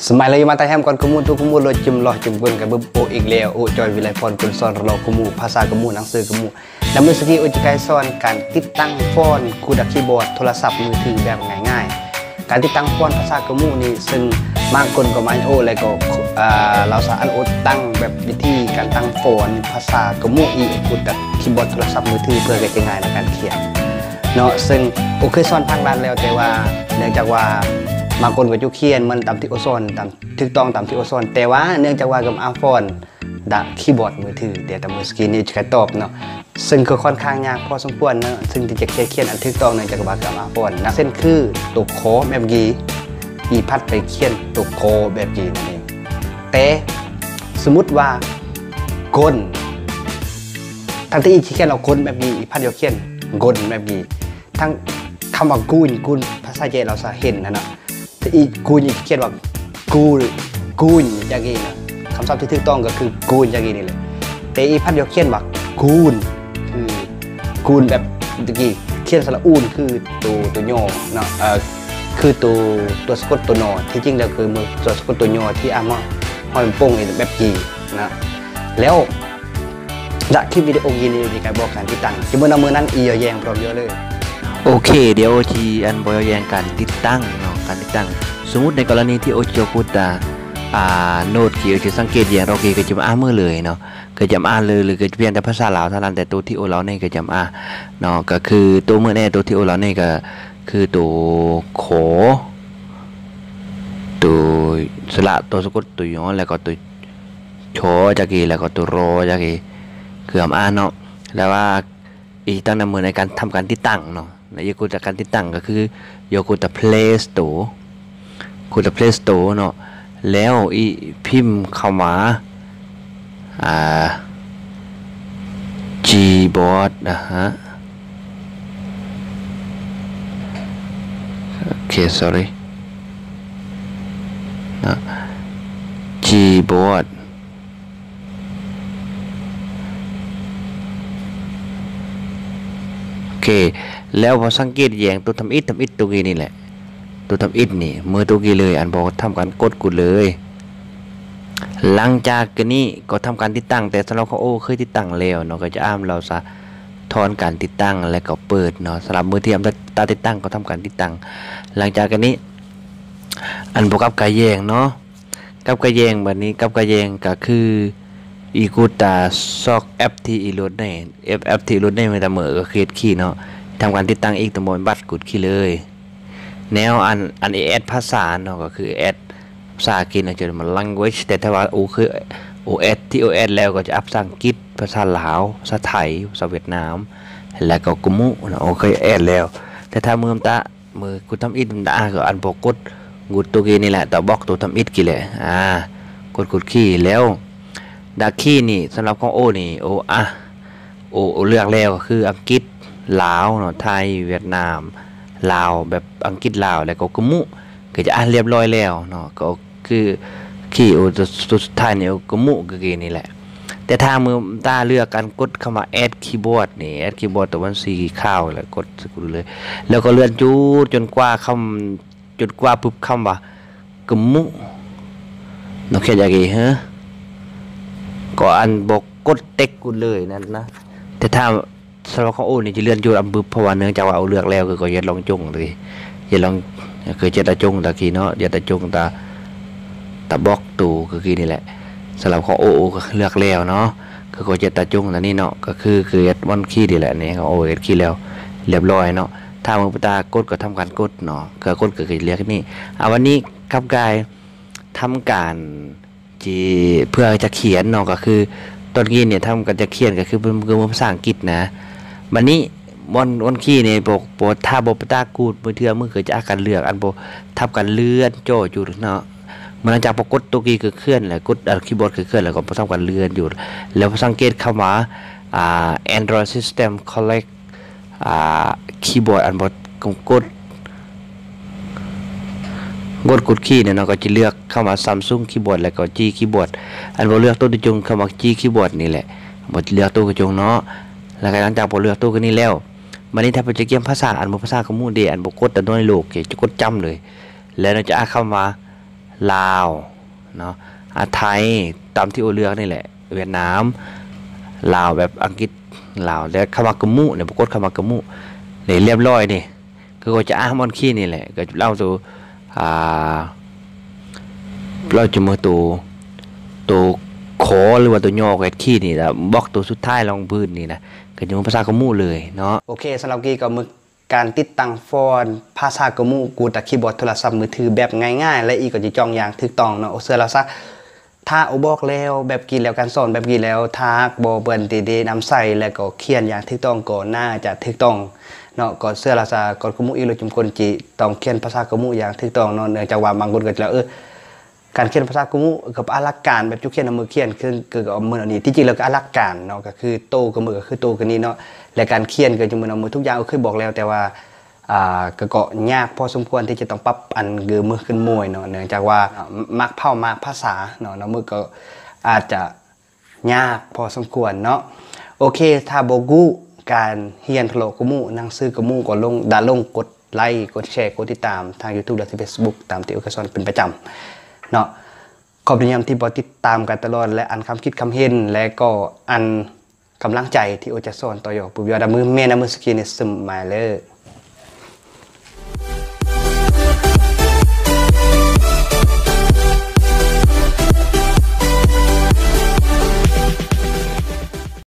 สมัยเราอยู่มาแต่แฮมก่อนขมูตัวขมูเราจิ้มรอจิ้มเบิ้งกับเบิ้งโออีกแล้วโอจอยวิไลพรคนสอนเราขมูภาษาขมูหนังสือขมูดำเนินสกีโอจิกายสอนการติดตั้งฟอนต์คูดักคีย์บอร์ดโทรศัพท์มือถือแบบง่ายๆการติดตั้งฟอนต์ภาษาขมูนี่ซึ่งบางคนก็ไม่โอแล้วก็เราสามารถตั้งแบบวิธีการตั้งฟอนต์ภาษาขมูอีคูดักคีย์บอร์ดโทรศัพท์มือถือเพื่อจะง่ายในการเขียนเนาะซึ่งโอเคสอนทางร้านแล้วแต่ว่าเนื่องจากว่าบางคนก็จะเขียนมันตามที่โอซอนตามถูกต้องตามที่โอซอนแต่ว่าเนื่องจากว่ากับอาฟอนดักคีย์บอร์ดมือถือเดี๋ยวแต่มือสกรีนนี่จะตอบเนาะซึ่งก็ค่อนข้างยากพอสมควรเนาะซึ่งที่จะเขียนอันถูกต้องเนื่องจากว่ากับอาฟอนนะเส้นคือตัวโคแบบกีอีพัดไปเขียนตัวโคแบบกีนั่นเองแต่สมมติว่าก้นทั้งที่อีเขียนเราก้นแบบกีอีพัดเดียวเขียนก้นแบบกีทั้งคำว่ากูนภาษาเจเราจะเห็นนะเนาะอีกูนเขียนว่ากูนอย่างนี้นะคำศัพท์ที่ถูกต้องก็คือกูนอย่างนี้นี่เลยแต่อีพัดเดียวเขียนว่ากูนคือกูนแบบตะกี้เขียนสระอูนคือตัวโยเนาะคือตัวสะกดตัวนอที่จริงแล้วคือมือตัวสะกดตัวโยที่อามาห้อยโป้งนี่แบบกีนะแล้วจากคลิปวิดีโอยีนี่มีการบอกการติดตั้งที่เมื่อนำมือนั้นอีแยงพร้อมเยอะเลยโอเคเดี๋ยวทีอันบอยแยงการติดตั้งเนาะการติดตั้งสมมุติในกรณีที่โอจิพูดโน้ตที่จะสังเกตอย่างเราก็จะมาอ่านมือเลยเนาะก็จะมาอ่านเลยหรือก็จะเพียงแต่ภาษาลาวเท่านั้นแต่ตัวที่โอเราเนี่ยก็จะมาเนาะก็คือตัวมือเนี่ยตัวที่โอเราเนี่ยก็คือตัวโขตัวสระตัวสะกดตัวย้อนแล้วก็ตัวโชจากกีแล้วก็ตัวโรจากกีคืออ่านเนาะแล้วว่าอีกตั้งนำมือในการทำการติดตั้งเนาะในยกูจากการติดตั้งก็คือโยกูจาก Play Store กูจาก Play Store เนาะแล้วอีพิมพ์เข้ามาGboard นะฮะโอเค sorry นะ Gboardโอเคแล้วพอสังเกตแยงตัวทำอิฐตัวกี้นี่แหละตัวทำอิฐนี่มือตัวกี้เลยอันบอกทำการกดกุดเลยหลังจากนี้ก็ทำการติดตั้งแต่สำหรับเขาโอ้เคยติดตั้งแล้วเนาะก็จะอ้ามเราซะถอนการติดตั้งแล้วก็เปิดเนาะสำหรับมือที่ตาติดตั้งก็ทำการติดตั้งหลังจากนี้อันบอกกับกายแยงเนาะกับกายแยงแบบนี้กับกายแยงก็คืออีกูตาซอกแอปที่อีโหลดได้แอปที่โหลดได้ไม่แต่เมื่อก็เครียดขี้เนาะทำการติดตั้งอีกตัวบนบัตรกุดขี้เลยแนวอันแอดภาษาเนาะก็คือแอดภาษาอังกฤษนะจะมัน language แต่ถ้าว่าโอคือโอแอดที่โอแอดแล้วก็จะอัพภาษาอังกฤษภาษาลาวภาษาไทยภาษาเวียดนามแล้วก็กุมุนะโอเคแอดแล้วแต่ถ้ามือกูทำอิดมันได้ก็อันปกดกูตัวกี้นี่แหละแต่บล็อกตัวทำอิดกี่แหละกดขี้แล้วดาขี้นี่สำหรับของโอนี่โอเลือกแล้วก็คืออังกฤษลาวเนาะไทยเวียดนามลาวแบบอังกฤษลาวแล้วก็กุมุก็จะเรียบร้อยแล้วเนาะก็คือขี้โอตัวสุดท้ายเนี่ยกุมุก็คือนี่แหละแต่ถ้ามือตาเลือกการกดเข้ามา add keyboard นี่ add keyboard ตัววันสีข้าวแล้วกดสกุลเลยแล้วก็เลื่อนจูดจนกว่าปุ๊บคำว่ากุมุนอกจากนี้ฮะก็อันบอกกดเต็กกูเลยนั่นนะแต่ถ้าสำหรับของโอ้นี่จะเลื่อนจูดอันบึบเพราะว่าเนื่องจากว่าเอาเลือกแล้วก็อย่าลองจงเลยอย่าลองเคยเจตาจงตะกี้เนาะอย่าตาจงตาบล็อกตูคือนี่แหละสำหรับของโอก็เลือกแล้วเนาะคือเจตาจงแต่นี่เนาะก็คือวันขี้ดีแหละนี่ของโอเอ็ดขี้แล้วเรียบร้อยเนาะถ้ามือตากดก็ทำการกดเนาะก็กดก็เรียกนี่วันนี้ครับกายทำการเพื่อจะเขียนเนาะก็คือตอนนี้เนี่ยทำการจะเขียนก็คือเป็นภาษาอังกฤษนะวันนี้วันขี้เนี่ยโปถ้าโบปตากูดมือเทือมือเคยจะอาการเลือกอันโบทับกันเลื่อนโจอยู่เนาะมันจากปกดตัวกี้คือเคลื่อนแหละกดคีย์บอร์ดคือเคลื่อนแล้วก็ทำกันเลื่อนอยู่แล้วสังเกตคำว่าAndroid System Collect คีย์บอร์ดอันโบกดคีย์เนี่ยเราก็จะเลือกเข้ามา Samsung คีย์บอร์ดแล้วก็ G คีย์บอร์ดอันโบเลือกตัวที่จงเข้ามา G คีย์บอร์ดนี่แหละโบเลือกตัวกระจงเนาะแล้วหลังจากโบเลือกตัวกันนี้แล้วมันนี่ถ้าเป็นจะเกี่ยมภาษาอันภาษาขมูเดอันบกดแต่น้อยโลกจะกดจำเลยแล้วเราจะเข้ามาลาวเนาะไทยตามที่โอเลือกนี่แหละเวียดนามลาวแบบอังกฤษลาวแล้วคำว่ากะมุเนี่ยปรากฏคำว่ากะมุนี่เรียบร้อยนี่คือก็จะอ้างมอนขี้นี่แหละก็เล่าตัวเราจะมือตัวขอหรือว่าตัวย่อแกดขี้นี่นะบล็อกตัวสุดท้ายลองพื้นนี่นะก็จะเป็นภาษากะมุเลยเนาะโอเคสำหรับกี้ก็มึกการติดตั้งฟอนต์ภาษากะมุกูตะคีย์บอร์ดโทรศัพท์มือถือแบบง่ายๆและอีกก็จะจองอย่างถูกต้องเนาะเสื้อเราซะถ้าเอาบอกแล้วแบบกี่แล้วการสอนแบบกี่แล้วทากบ่เบิ่นดีๆนำใส่แล้วก็เขียนอย่างถูกต้องก็น่าจะถูกต้องเนาะก็เสื้อเราซะก่อนกะมุอีโลจุมคนจิต้องเขียนภาษากะมุอย่างถูกต้องเนาะเนื่องจากว่าบางคนก็จะการเขียนภาษากะมุกับอลักการแบบจุเขียนเอามือเขียนคือเอามืออันนี้ที่จริงแล้วก็อลักการเนาะก็คือโตกับมือก็คือโตกันนี้เนาะและการเขียนก็จะมือเอามือทุกอย่างเคยบอกแล้วแต่ว่าก็ยากพอสมควรที่จะต้องปรับอันกือมือขึ้นมวยเนาะเนื่องจากว่ามักเผ่ามักภาษาเนาะมือก็อาจจะยากพอสมควรเนาะโอเคถ้าโบกูการเรียนโทรกะมุหนังสือกะมุก็ลงกดไลค์กดแชร์กดติดตามทาง YouTube และที่ Facebook ตามที่อุกสอนเป็นประจำเนาะขอบคุณที่บอติดตามกันตลอดและอันคำคิดคำเห็นและก็อันกำลังใจที่โอจะสอนต่อยอดปุบยอดมือเมนมือสกีนซึมมาเลย